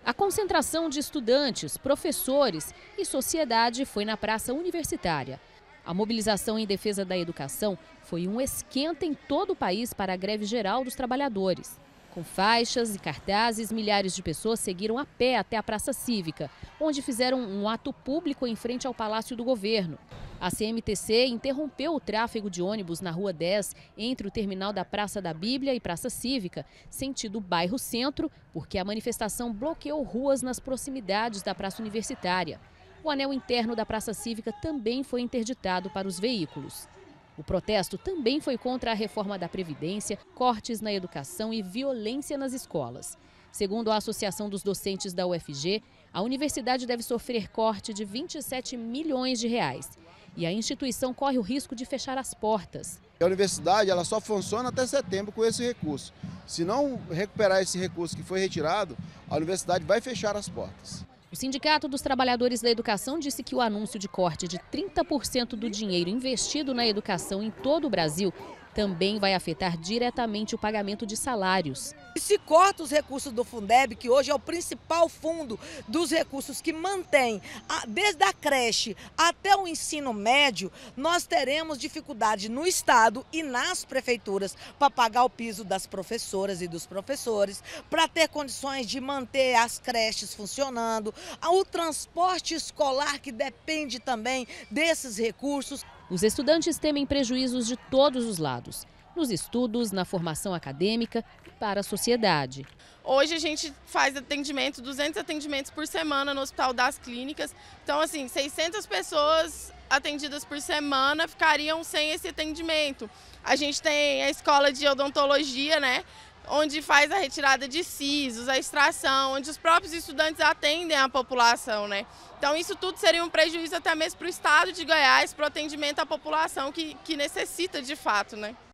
A concentração de estudantes, professores e sociedade foi na Praça Universitária. A mobilização em defesa da educação foi um esquenta em todo o país para a greve geral dos trabalhadores. Com faixas e cartazes, milhares de pessoas seguiram a pé até a Praça Cívica, onde fizeram um ato público em frente ao Palácio do Governo. A CMTC interrompeu o tráfego de ônibus na Rua 10, entre o terminal da Praça da Bíblia e Praça Cívica, sentido bairro Centro, porque a manifestação bloqueou ruas nas proximidades da Praça Universitária. O anel interno da Praça Cívica também foi interditado para os veículos. O protesto também foi contra a reforma da Previdência, cortes na educação e violência nas escolas. Segundo a Associação dos Docentes da UFG, a universidade deve sofrer corte de 27 milhões de reais. E a instituição corre o risco de fechar as portas. A universidade ela só funciona até setembro com esse recurso. Se não recuperar esse recurso que foi retirado, a universidade vai fechar as portas. O Sindicato dos Trabalhadores da Educação disse que o anúncio de corte de 30% do dinheiro investido na educação em todo o Brasil também vai afetar diretamente o pagamento de salários. Se corta os recursos do Fundeb, que hoje é o principal fundo dos recursos que mantém, desde a creche até o ensino médio, nós teremos dificuldade no Estado e nas prefeituras para pagar o piso das professoras e dos professores, para ter condições de manter as creches funcionando, o transporte escolar que depende também desses recursos. Os estudantes temem prejuízos de todos os lados, nos estudos, na formação acadêmica e para a sociedade. Hoje a gente faz 200 atendimentos por semana no Hospital das Clínicas. Então, assim, 600 pessoas atendidas por semana ficariam sem esse atendimento. A gente tem a escola de odontologia, né? Onde faz a retirada de sisos, a extração, onde os próprios estudantes atendem a população, né? Então isso tudo seria um prejuízo até mesmo para o estado de Goiás, para o atendimento à população que necessita de fato, né?